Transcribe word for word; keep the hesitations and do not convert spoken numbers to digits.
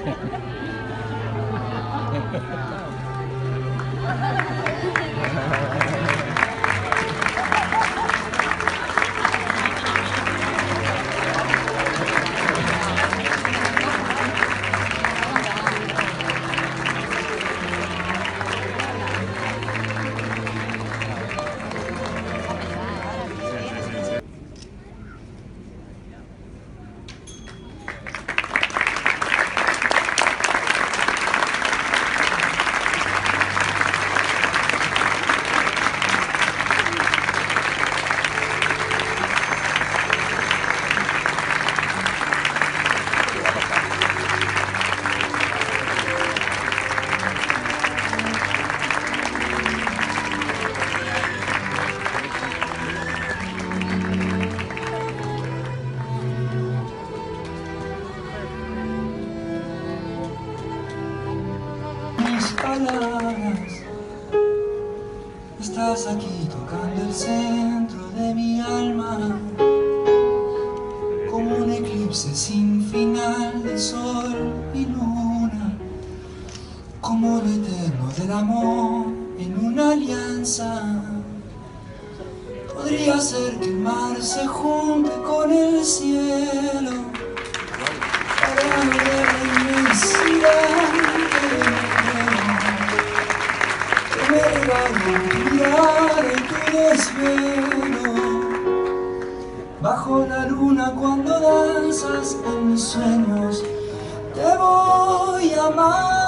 Palabras, estás aquí tocando el centro de mi alma, como un eclipse sin final de sol y luna, como lo eterno del amor en una alianza. Podría ser que el mar se junte con el cielo para ver la inmensidad que me regalo tu mirada y tu desvelo. Bajo la luna cuando danzas en mis sueños te voy a amar.